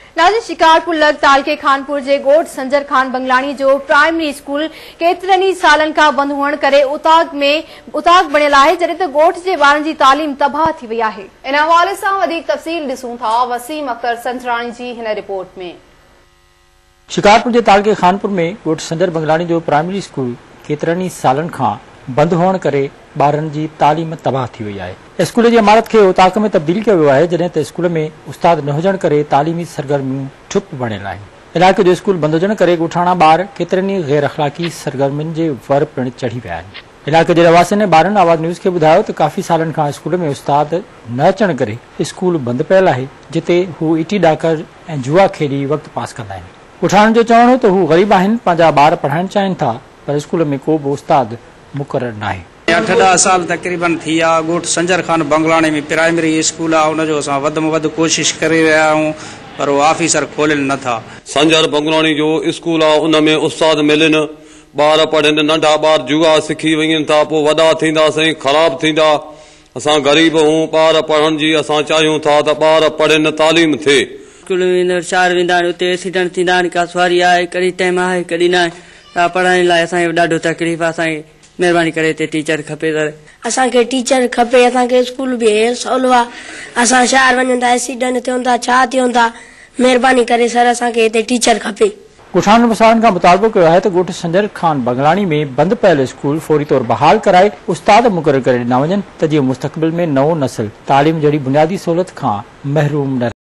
नाज़िर शिकारपुर लग तालके खानपुर जे गोठ संजर खान बंगलानी जो प्राइमरी स्कूल केतरनि सालन का बंद हुअण करे उताग बणियल आहे, जॾहिं त गोठ जे ॿारनि जी तालीम तबाह थी वई आहे। इन हवाले सां वधीक तफ़सील ॾिसूं था वसीम अख्तर संतराणी जी हिन रिपोर्ट में। शिकारपुर जे तालके खानपुर में गोठ संजर बंगलानी जो प्राइमरी स्कूल केतरनि सालन खां बंद हुअण करे ॿारनि जी तालीम तबाह थी वई आहे। स्कूल जी इमारत खे उताक में तब्दील कयो वियो आहे, जॾहिं त स्कूल में उस्ताद न हुजण करे तालीमी सरगर्मियूं ठप बणियल आहिनि। इलाइक़े जो स्कूल बंद हुजण करे ॻोठाणा ॿार केतिरनि ई गैर अख़लाक़ी सरगर्मियुनि जे वर पिणु चढ़ी विया आहिनि। इलाइक़े जे रवासियुनि ॿारनि आवाज़ न्यूज़ खे ॿुधायो त काफ़ी सालनि खां स्कूल में उस्ताद न अचण करे स्कूल बंदि पियल आहे, जिते हू ईटी ॾाकर ऐं जुआ खेॾी वक़्तु पास कंदा आहिनि। ॻोठाणनि जो चवणु हो त हू ग़रीब आहिनि, पंहिंजा ॿार पढ़ाइण चाहिनि था, पर स्कूल में को बि उस्ताद मुक़रर नाहे। 8-10 साल तकरीबन थी विया। गोठ संजर खान बंगलानी में प्राइमरी स्कूल आहे, उनजो असां वधि में वधि कोशिश करे रहिया आहियूं, पर वो ऑफिसर खोलनि नथा। संजर बंगलानी जो स्कूल आहे, उन में उस्ताद मिलनि, ॿार पढ़नि, नंढा ॿार जुआ सिखी वञनि था, पोइ वॾा थींदासीं ख़राब थींदा। असां ग़रीब हूं, ॿार पढ़ण जी असां चाहियूं था त ॿार पढ़नि, तालीम थिए। स्कूल में शहर वेंदा आहिनि, उते एक्सीडेंट थींदा आहिनि, का सवारी आहे, कॾहिं टाइम आहे कॾहिं न आहे। पढ़ाइण लाइ असांखे ॾाढो तकलीफ़ आहे। असांखे महिरबानी करे हिते टीचर खपे। असांखे टीचर खपे, असांखे स्कूल बि सवलो आहे। असां शहर वञूं था, एक्सीडेंट थियूं था, छा थियूं था, महिरबानी करे सर असांखे हिते टीचर खपे। ॻोठाणनि वसारनि खां मुतालबो कयो आहे त ॻोठ संजर खान बंगलानी में बंदि पयल स्कूल फौरी तौर बहाल कराए उस्ताद मुक़रर करे ॾिना वञनि, त जीअं मुस्तक़बिल में नओं नस्ल तालीम जहिड़ी बुनियादी सहूलियत खां महरूम न